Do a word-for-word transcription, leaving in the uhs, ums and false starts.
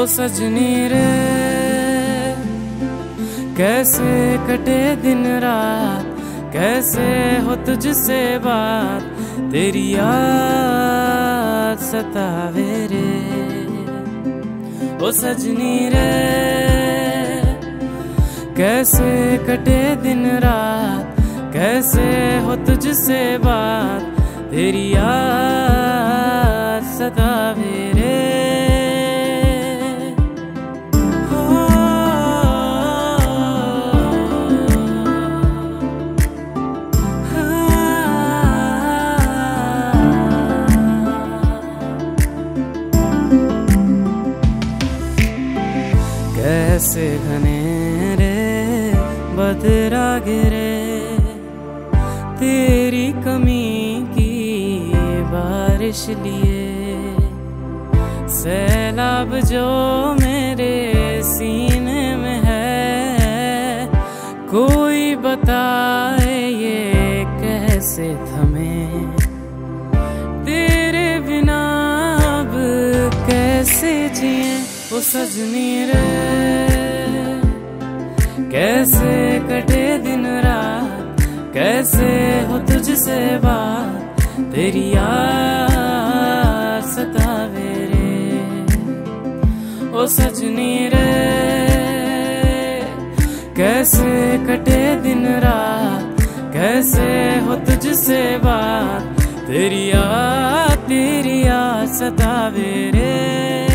सजनी रे कैसे कटे दिन रात, कैसे हो तुझसे बात, तेरी याद सतावे रे। ओ सजनी रे कैसे कटे दिन रात, कैसे हो तुझसे बात, तेरी याद सतावे रे। कैसे घनेरे बदरा गिरे, तेरी कमी की बारिश लिए, सैलाब जो मेरे सीने में है, कोई बताए ये कैसे थमे, तेरे बिना अब कैसे जिए। ओ सजनी रे कैसे कटे दिन रात, कैसे हो तुझसे बात, तेरी याद सतावे रे। ओ सजनी रे कैसे कटे दिन रात, कैसे हो तुझसे बात, तेरी याद तेरी याद सतावे रे।